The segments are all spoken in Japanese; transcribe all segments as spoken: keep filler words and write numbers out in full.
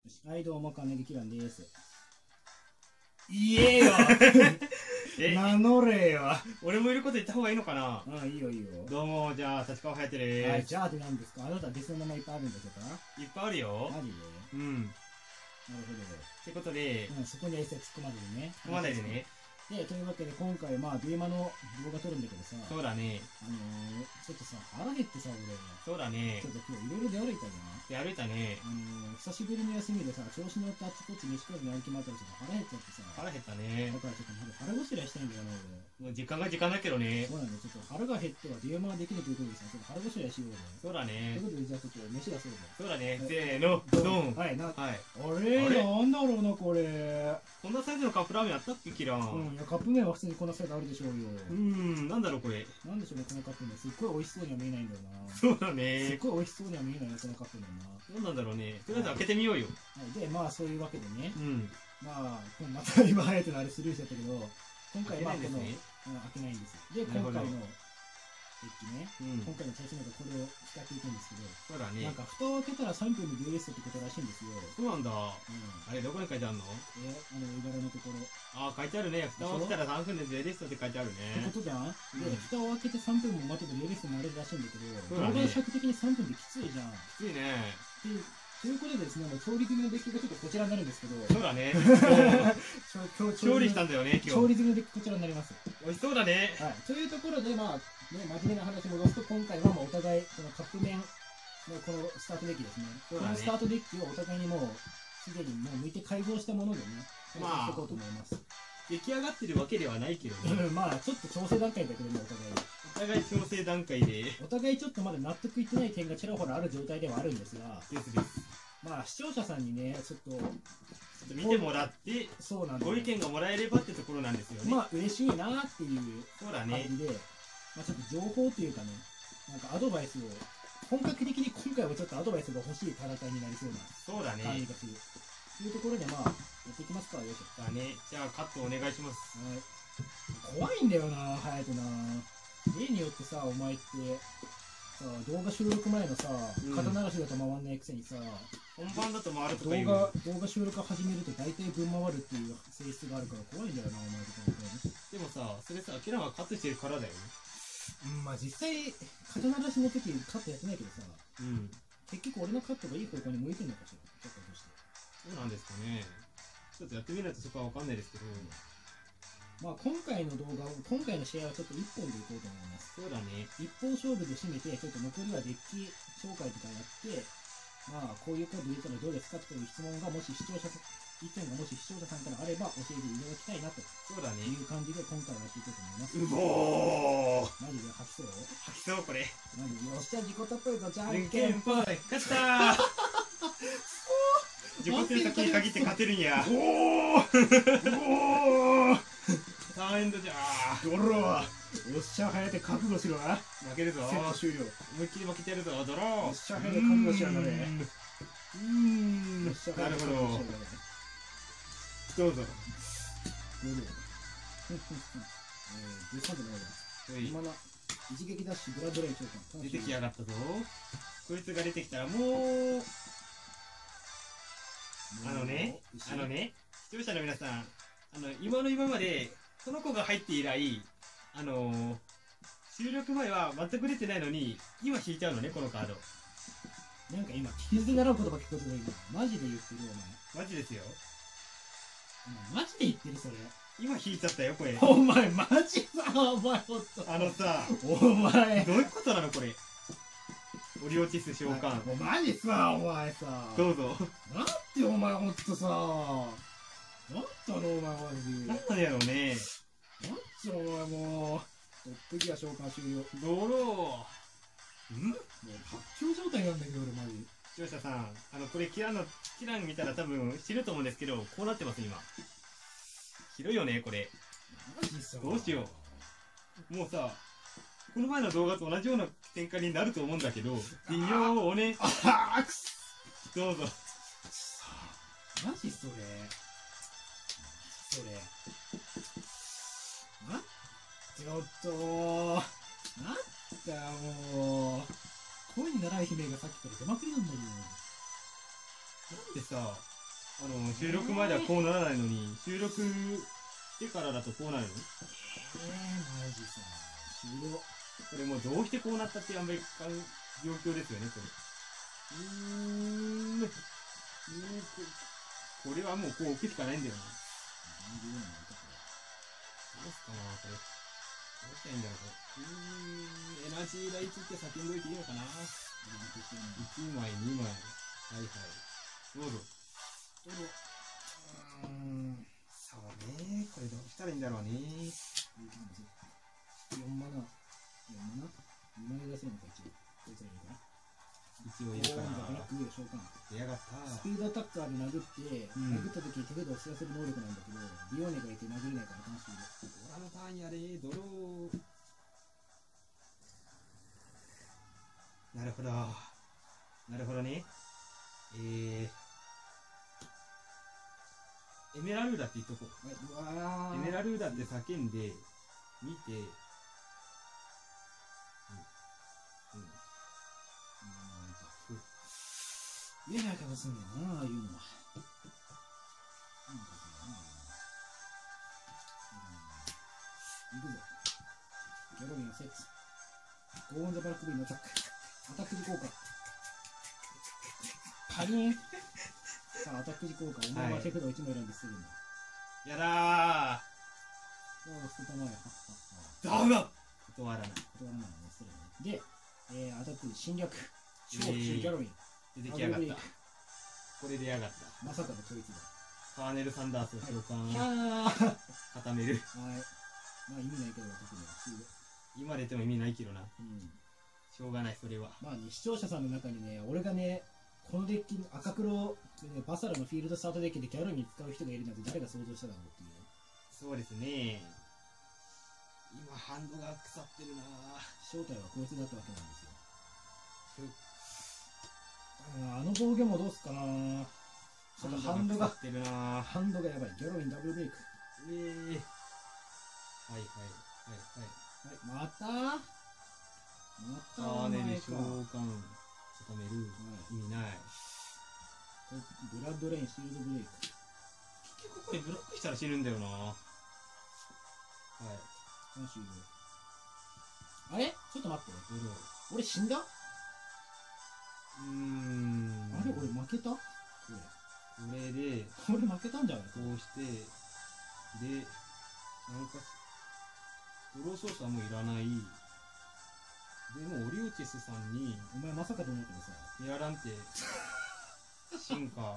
よし、はい、どうも、金木キランです。 言えよえ、 名乗れよ。 俺もいること言った方がいいのかな。 ああ、いいよいいよ。 どうも、じゃあ、立川隼人はい、 でーす。 じゃあって何ですか？あなた別の名前いっぱいあるんだけどか？ いっぱいあるよ。 マジで？ うん。 なるってことで、 ほど。うん、そこには一切突っ込まないでね。 込まないでね。 で、というわけで今回、まあ、デュエマの動画撮るんだけどさ、 そうだね。 あのー、ちょっとさ、腹減ってさ、俺、 そうだねちょ。っと今日いろいろ出歩いたじゃん。 で、歩いたね。 あのー、久しぶりの休みでさ、調子乗ってあっちこっち飯食わずに歩き回ったらちょっと腹減っちゃってさ、 腹減ったねだ。からちょっとまだ腹ごしらえしたいんだよな、俺。 もう時間が時間だけどね。 そうなんだよ、ちょっと腹が減ってはデュエマができるということでさ、ちょっと腹ごしらえしようぜ。 そうだといね。 うことで、じゃあちょっと飯出そうぜ。 そうだね。せーの、ドン。 はい、な、あはい。 れあれなんだろうな、これ。 こんなサイズのカップラーメンあったっけ、キラうん、 ン。 いや、カップ麺は普通にこんなサイズあるでしょうよ。 うーん、なんだろう、これ。 なんでしょうね、このカップ麺。すっごい美味しそうには見えないんだよな。 そうだすっね。 ごい美味しそうには見えないな、このカップ麺な。 どうなんだろうね。とりあえず開けてみようよ。 はい、で、まあ、そういうわけでね。 うん。 まあ、また今早くのあれスルーしちゃったけど、今回、まあ、この、 開けないんですねうん、開けないんです。で、 なるほど今回の、デッキね。 うん。 今回の調子のこれを使っていくんですけど、 そうだねなん。か蓋を開けたらさんぷんでデュエリストってことらしいんですよ。 そうなんだ。 うん。 あれ、どこに書いてあるの？ え、あの、絵柄のところ。 あー、書いてあるね。蓋を開けたらさんぷんでデュエリストって書いてあるってね。 ことじゃん、 うんで、蓋を開けてさんぷんも待てばデュエリストになれるらしいんだけど、 そうだね動画の尺的にさんぷんできついじゃん。 きついね。 で、ということでですね、もう調理済みのデッキがちょっとこちらになるんですけど、 そうだね。 調調理したんだよね、今日。 調理済みのデッキこちらになります。 美味しそうだね。 はい。というところで、まあ、ね、真面目な話戻すと、今回はまあお互い、このカップ麺のこのスタートデッキですね。 そうだねこのスタートデッキをお互いにもう、すでにもう向いて改造したものでね、 まあやっていこうと思います。 出来上がってるわけではないけどね。 うんまあ、ちょっと調整段階だけどね、お互い。 お互い調整段階で。でお互いちょっとまだ納得いってない点がちらほらある状態ではあるんですが、 すです。ちょまあ視聴者さんにね、ちょっと、 っと見てもらって、 そうなんだ、 ご意見がもらえればってところなんですよね。 まあ嬉しいなっていうそうだね。 感じで、まあちょっと情報というかね、なんかアドバイスを、本格的に今回はちょっとアドバイスが欲しい戦いになりそうなそうだね。 感じがする。というところで、まあ、やっていきますか、よいしょ。 だね。じゃあカットお願いします。 はい。怖いんだよな、隼人な。例によってさ、お前って、さ、動画収録前のさ、 うん肩流しだと回んないくせにさ、 本番だと回ると動か言う。 画、動画収録始めると大体分回るっていう性質があるから怖いんだよな、お前とかね。 でもさ、それさ、キラがカットしてるからだよね。 うん、まあ実際、肩流しの時カットやってないけどさ、 うん。 結局俺のカットがいい方向に向いてんのかしら、ちょっととして。 そうなんですかね。ちょっとやってみないとそこはわかんないですけど。 まあ今回の動画を、今回の試合はちょっと一本でいこうと思います。 そうだね。 一本勝負で締めて、ちょっと残りはデッキ紹介とかやって、まあこういうコード入れたらどうですかという質問がもし視聴者さん、意見がもし視聴者さんからあれば教えていただきたいなとそうだね。 いう感じで今回はやっていこうと思います。 うぼー。 マジで吐きそう吐きそう、これ。 マジでよっしゃ、自己トップぞ、じゃんじゃんけんぽい。 けんぽい。勝ったー。自己点先に限って勝てるんや。 おーおーさんエンドじゃー。 ドローよっしゃ、早く覚悟しろな。 負けるぞセット終了。 思いっきり負けてやるぞ、ドロよー。 っしゃ、早く覚悟しやがれ。 うーん。 よっしゃ、 なるほど。 早く覚悟しやがれ。 どうぞ。 どうぞ。えー、じゅうさんじゃないわ。 おい今な、一撃ダッシュ、ブラッドレイン召喚。 出てきやがったぞ。こいつが出てきたらもう、あのね、あの。ね、視聴者の皆さん、あの、今の今まで、その子が入って以来、あのー、収録前は全く出てないのに、今引いちゃうのね、このカード。 なんか今、聞き捨てならん言葉聞くことないけど、マジで言ってるよ、 マジですよ。 お前。マジで言ってる、それ。 今引いちゃったよ、これ。 お前、マジさ、お前、ほんと。 あのさ、 お前。 どういうことなの、これ。オリオティス召喚。 お前マジさ、お前さ。 どうぞ。 なんてお前ほんとさ。なんだろ、お前マジ。 なんなんやろうね。 なんつうの、お前もう。トップギア召喚終了。 ドロー。んもう発狂状態なんだけど、俺マジ。 視聴者さん、あの、これキランの、キラン見たら多分知ると思うんですけど、こうなってます、今。ひどいよね、これ。 マジさ。 どうしよう。もうさ、この前の動画と同じような展開になると思うんだけど、微妙をね、 ああ、くそ。 どうぞ。 マジそれ。それ。あちょっとなんだよ、もう。声にならない悲鳴がさっきから出まくりなんだよ。 なんでさ、 あの、収録前ではこうならないのに、収録してからだとこうなるの？ えー、マジさ。終了。 これもうどうしてこうなったっていうあんまりかん状況ですよね、これ。うーん。うーんここれはもうこう置くしかないんだよな。どうすかな、これ。どうしたらいいんだろう、これ。うーん、エナジーライツって叫んどいていいのかな。いちまい、にまい。はいはい。どうぞ。 どうぞ。うーん。 そうね、これどうしたらいいんだろうね。 よんマナ。よんマナ ?に 枚出せるのか、一応。こいつらいるかな。 一応いるから。 ブラック上召喚。 出やがった。 スピードアタッカーで殴って、 うん、 殴った時に手札を知らせる能力なんだけど、ディオーネがいて殴れないから楽しいです。 オラのターンやれ、ドロー。なるほど。なるほどね。えー、エメラルーダって言っとこう。 うわー。 エメラルーダって叫んで、見て、うん。うん。 言えないかもすんねんな、ああいうのは。いくぞ。ギャロリンのセッツ。ゴーンザバラックビーのアタック。アタック時効果。パリン。さあ、アタック時効果。お前は手札をいち枚選んでするんだ。 やだー。おー、捨てたまえ。 ダメだ断らない。 断らないね、捨てるね。で、えー、アタック侵略。超級ギャロリン。 出てきやがった。これでやがった。 まさかのこいつだ。 カーネル・サンダースを召喚。 はい、 固める。 はい。まあ意味ないけど、特に。 今出ても意味ないけどな。 うん。 しょうがない、それは。 まあね、視聴者さんの中にね、俺がね、このデッキ、赤黒でね、バサラのフィールドスタートデッキでギャロに使う人がいるなんて誰が想像しただろうっていう。 そうですね。今、ハンドが腐ってるな正体はこいつだったわけなんですよ。あの防御もどうすかな。ちょっとハンドが、 ってるなハンドがやばい。ギャロウィンダブルブレイク。 えー、はいはいはいはい。 はい、またまたカーネル召喚。固める、 はい、 意味ない。 ブラッドレインシールドブレイク。 結局ここにブロックしたら死ぬんだよな。はい。 何終了。あれちょっと待って。俺死んだ？ うーん。 あれ俺負けた？これ。これで、 俺負けたんじゃないか。 こうして、で、なんか、ドロー操作もいらない。でも、オリオチスさんに、 お前まさかと思うけどさ、 エアランテ、進化。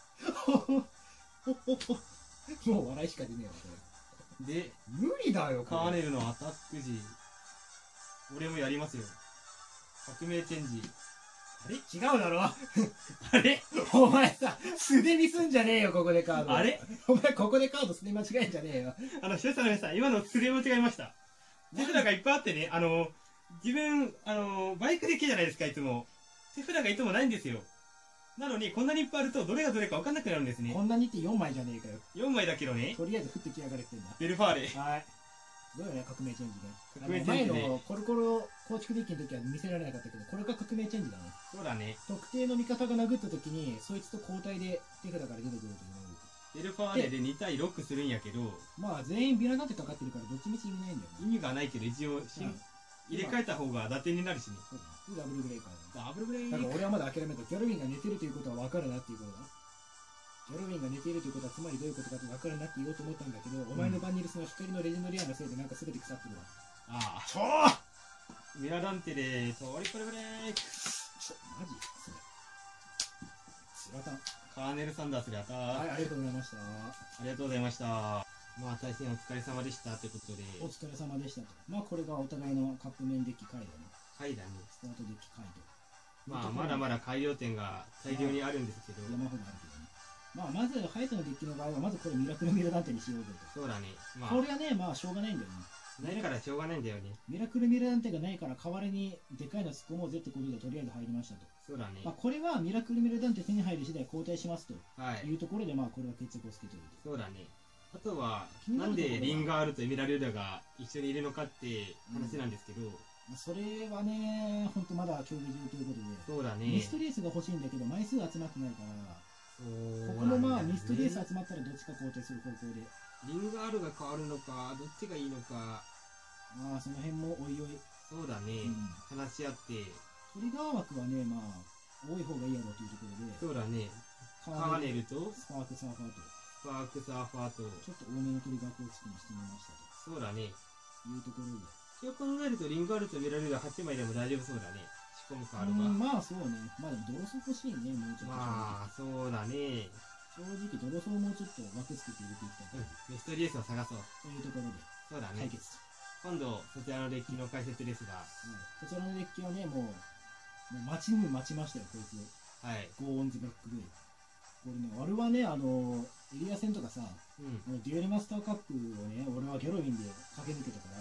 もう笑いしか出ねえわ、これ。で、 無理だよ、 カーネルのアタック時、俺もやりますよ。革命チェンジ。 あれ違うだろあれお前さ、素手にすんじゃねえよ、ここでカード。 あれお前ここでカード素手間違えんじゃねえよ。 あの、視聴者の皆さん、今の素手間違えました。手札がいっぱいあってね、あの、自分、あの、バイクデッキじゃないですか、いつも。手札がいつもないんですよ。なのに、こんなにいっぱいあると、どれがどれか分かんなくなるんですね。 こんなにってよんまいじゃねえかよ。 よんまいだけどね。 とりあえず降ってきやがれってんだ。 ベルファーレ。 はい。どうよね、革命チェンジね。 革命チェンジね。 前のコロコロ構築デッキの時は見せられなかったけど、これが革命チェンジだね。 そうだね。 特定の味方が殴った時に、そいつと交代で手札から出てくるというベルファーレでに対ろくするんやけど、 まあ全員ビラなんてかかってるからどっちみち意味ないんだよね。 意味がないけど一応、入れ替えた方が打点になるしね。 そうだね。ダブルブレイカーダブルブレイだ。だから俺はまだ諦めた。ギャロウィンが寝てるということは分かるなっていうことだ。ギャロウィンが寝ているということはつまりどういうことかって分かるなって言おうと思ったんだけど、お前のバンニルスの光のレジェンドレアのせいでなんか全て腐ってるわ。 ああ。 ちょミラダンテで、トリプルブレイク。 ちょ、マジそれ。スラタン。 カーネル・サンダースでやったー。 はい、ありがとうございました。 ありがとうございました。まあ、対戦お疲れ様でしたということで。 お疲れ様でしたと。まあ、これがお互いのカップ麺デッキ回だね。 回だね。 スタートデッキ回答。 まあ、まだまだ改良点が大量にあるんですけど。 山ほどあるけどね。まあ、まず、ハイトのデッキの場合は、まずこれミラクルミラダンテにしようぜと。 そうだね。まあ、 これはね、まあ、しょうがないんだよね。 ないからしょうがないんだよね。 ミラクルミラダンテがないから、代わりにでかいの突っ込もうぜってことで、とりあえず入りましたと。 そうだね。 まあ、これはミラクルミラダンテ手に入る次第交代しますとはいいうところで、まあ、これは決着をつけておいて。 そうだね。あとは、なんでリンガールとエメラルーダが一緒にいるのかって話なんですけど、 うん、それはね、本当まだ競技中ということで、 そうだね。 ミストレースが欲しいんだけど、枚数集まってないから、 そうここもまああミストレース集まったらどっちか交代する方向で、 リンガールが変わるのか、どっちがいいのか。 まあその辺もおいおい、 そうだね。 うん、 話し合って。 トリガー枠はね、まあ多い方がいいやろうというところで、 そうだね。カーネルとスパークサーファーと、 スパークサーファーと、 ちょっと多めのトリガー構築にしてみましたそうだね。 というところで、 そう考えるとリンガールとミラルがはちまいでも大丈夫そうだね。仕込むカードが。 うん、まあそうね、まあでもドロソ欲しいね、もうちょっと。 まあ、そうだね。 正直ドロソをもうちょっと枠つけて入れていきたいとうん、ミストリエースを探そう。 いうところで、 そうだね。 解決と。 今度、そちらのデッキの解説ですが、 はい、こちらのデッキはね、もう、もう待ちに待ちましたよ、こいつ。 はい。 ゴーオンズブラックグレイ。これね、俺はね、あの、エリア戦とかさ、 うん。 あのデュエルマスターカップをね、俺はギャロウィンで駆け抜けたから、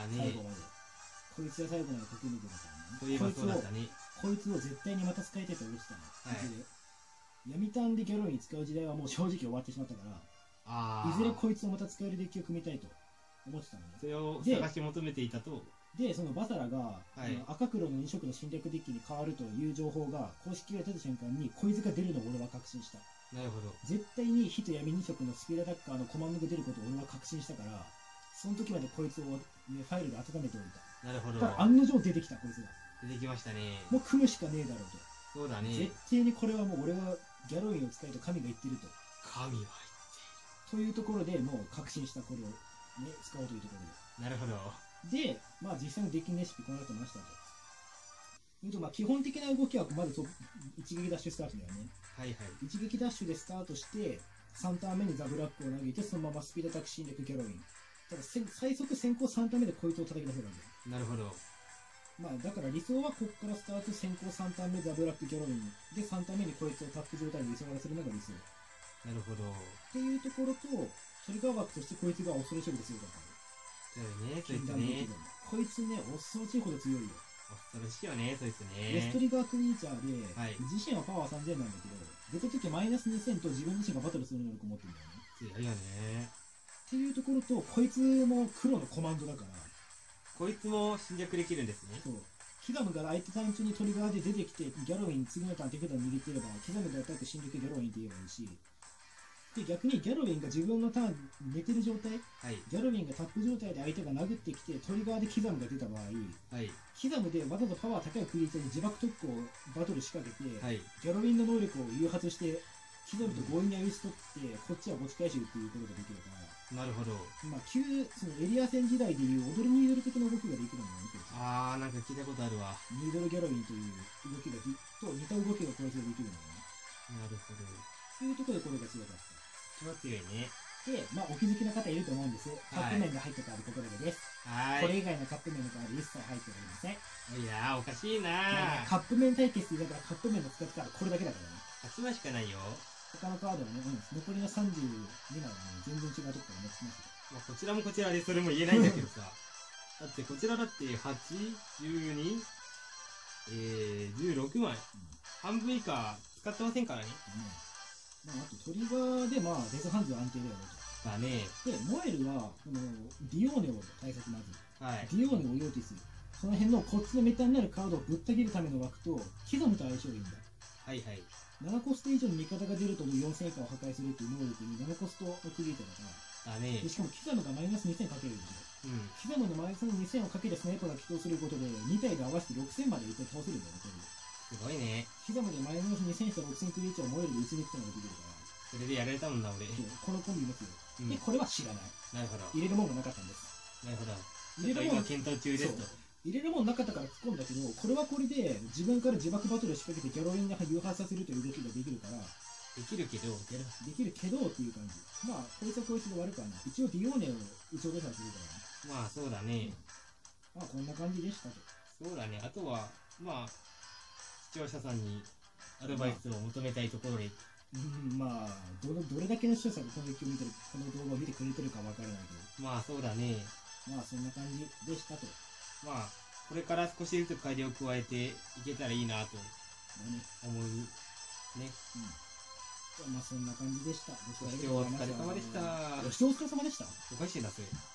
だね。 最後まで。こいつが最後まで駆け抜けたからね。 そういえばそうだったね。 こいつを絶対にまた使いたいと思ってたの。 はいいずれ闇ターンでギャロウィン使う時代はもう正直終わってしまったから、 ああ。 いずれこいつをまた使えるデッキを組みたいと思ってたのね。 それをで探し求めていたと。 で、そのバサラが、 はいあの赤黒のに色の侵略デッキに変わるという情報が公式が出た瞬間にこいつが出るのを俺は確信した。 なるほど。 絶対に火と闇に色のスピードアタッカーのコマンドが出ることを俺は確信したから、その時までこいつを、ね、ファイルで温めておいた。 なるほど。 ただ案の定出てきたこいつが。 出てきましたね。 もう組むしかねえだろうと。 そうだね。 絶対にこれはもう俺はギャロウィンを使えと神が言ってると。 神はというところでもう確信したこれを、ね、使おうというところ言っている。なるほど。 で。で、まあ実際のデッキレシピこうなってましたと。いうとまあ基本的な動きはまずと一撃ダッシュスタートだよね。 はいはい。 一撃ダッシュでスタートして、さんターン目にザブラックを投げて、そのままスピードアタック侵略ギャロウィン。ただ最速先行さんターン目でこいつを叩き出せるわけ。 なるほど。 まあだから理想はここからスタート先行さんターン目ザブラックギャロウィンでさんターン目にこいつをタップ状態で理想らせるのが理想。 なるほど。 っていうところと、トリガー枠としてこいつが恐ろしいほど強かった。 そうね、そいつね。 こいつね、恐ろしいほど強いよ。 恐ろしいよね、そいつね。 レストリガークリーチャーで、 はい、 自身はパワーさんぜんなんだけど、出た時マイナスにせんと自分自身がバトルする能力を持ってるんだよね。 強いよね。 っていうところと、こいつも黒のコマンドだから、 こいつも侵略できるんですね。 そう。キザムが相手ターン中にトリガーで出てきて、ギャロウィン次のターン手札を握っていれば、キザムでアタック侵略ギャロウィンって言えばいいし、で逆にギャロウィンが自分のターン寝てる状態、 はい、 ギャロウィンがタップ状態で相手が殴ってきてトリガーでキザムが出た場合、 はい、 キザムでわざとパワー高いクリーチャーに自爆特攻をバトル仕掛けて、 はい、 ギャロウィンの能力を誘発してキザムと強引に相打ち取ってこっちは持ち返しっていうことができるから、 なるほど。 まあ旧そのエリア戦時代でいう踊るニードル的な動きができるのを見てる。 あー、なんか聞いたことあるわ。 ニードルギャロウィンという動きがと似た動きがこいつができるのね。 なるほど。 というところでこれが強かった。 強いね。 で、まあ、お気づきの方いると思うんです。カップ麺が入ってたあることだけです。 はい。 これ以外のカップ麺の代わり一切入っておりません。 いやー、おかしいなー。 カップ麺対決って言いながらカップ麺の使ったらこれだけだからね。 はちまいしかないよ。 他のカードはね、うん、残りのさんじゅうにまいはね、全然違うとこから持ってきますよ。 まあ、こちらもこちらでそれも言えないんだけどさ。だってこちらだってはち、じゅうに、えー、じゅうろくまい。うん、半分以下使ってませんからね。 うんまあ、あとトリガーでまあデスハンズは安定だよねと。 だね。 で、モエルはこのディオーネを対策まず。 はい。 ディオーネをヨーティス。その辺のこっちのメタになるカードをぶった切るための枠と、キザムと相性がいいんだ。 はいはい。 ななコスト以上の味方が出るとよんせん以下を破壊するっていう能力にななコストのクリエイターだから。 だね。 でしかもキザムがマイナスにせんかけるでしょ。 うん。 キザムのマイナスにせんをかけてスナイパーが起動することでに体で合わせてろくせんまで一回倒せるんだよね、これで。 すごいね。 キザムでマイナスにせんしたろくせんクリエイターをモエルで打ち抜くってのができるから。 それでやられたもんな、俺。 このコンビ持つよ。うん、で、これは知らない。 なるほど。 入れるもんがなかったんです。 なるほど。 入れるもん今検討中ですと。 入れるもんなかったから突っ込んだけど、これはこれで自分から自爆バトルを仕掛けてギャロウィンが誘発させるという動きができるから、 できるけど、 できるけどっていう感じ。まあ、こいつはこいつで悪くはない。一応ディオーネを打ち落としたりするからね。まあ、そうだね。 うん、まあ、こんな感じでしたと。 そうだね。あとは、まあ、視聴者さんにアドバイスを求めたいところで、 うん、まあどの、どれだけの視聴者がこの動見てる、この動画を見てくれてるかわからないけど。 まあ、そうだね。 まあ、そんな感じでしたと。 まあ、これから少しずつ改良を加えていけたらいいなと思うね。ね。 うん。まあ、そんな感じでした。 ご視聴お疲れ様でした。 ご視聴お疲れ様でした。 おかしいな、それ。